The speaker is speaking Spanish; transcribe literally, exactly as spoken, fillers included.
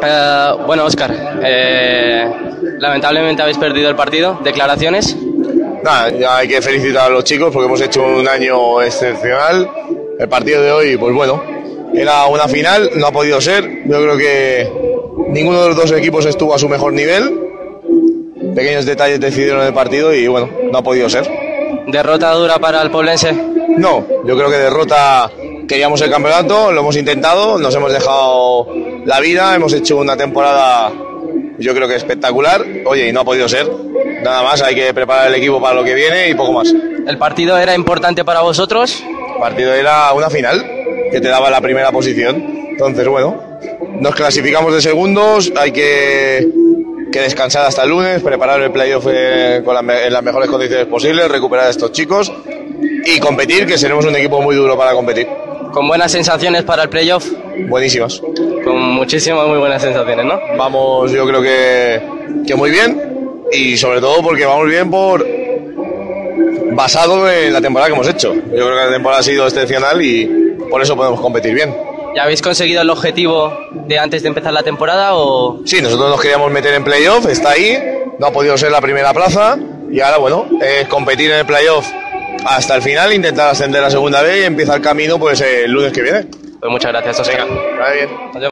Eh, bueno, Óscar, eh, lamentablemente habéis perdido el partido. ¿Declaraciones? Nada, ya hay que felicitar a los chicos porque hemos hecho un año excepcional. El partido de hoy, pues bueno, era una final, no ha podido ser. Yo creo que ninguno de los dos equipos estuvo a su mejor nivel. Pequeños detalles decidieron el partido y bueno, no ha podido ser. ¿Derrota dura para el Poblense? No, yo creo que derrota. Queríamos el campeonato, lo hemos intentado, nos hemos dejado la vida, hemos hecho una temporada yo creo que espectacular, oye, y no ha podido ser. Nada más, hay que preparar el equipo para lo que viene y poco más. ¿El partido era importante para vosotros? El partido era una final que te daba la primera posición, entonces bueno, nos clasificamos de segundos, hay que, que descansar hasta el lunes, preparar el playoff eh, con la, en las mejores condiciones posibles, recuperar a estos chicos y competir, que seremos un equipo muy duro para competir. ¿Con buenas sensaciones para el playoff? Buenísimas. Con muchísimas, muy buenas sensaciones, ¿no? Vamos, yo creo que, que muy bien, y sobre todo porque vamos bien por basado en la temporada que hemos hecho. Yo creo que la temporada ha sido excepcional y por eso podemos competir bien. ¿Ya habéis conseguido el objetivo de antes de empezar la temporada o...? Sí, nosotros nos queríamos meter en playoff, está ahí, no ha podido ser la primera plaza y ahora bueno, es competir en el playoff hasta el final, intentar ascender a segunda vez y empieza el camino pues el lunes que viene. Pues muchas gracias, Óscar. Venga, vaya bien. Adiós.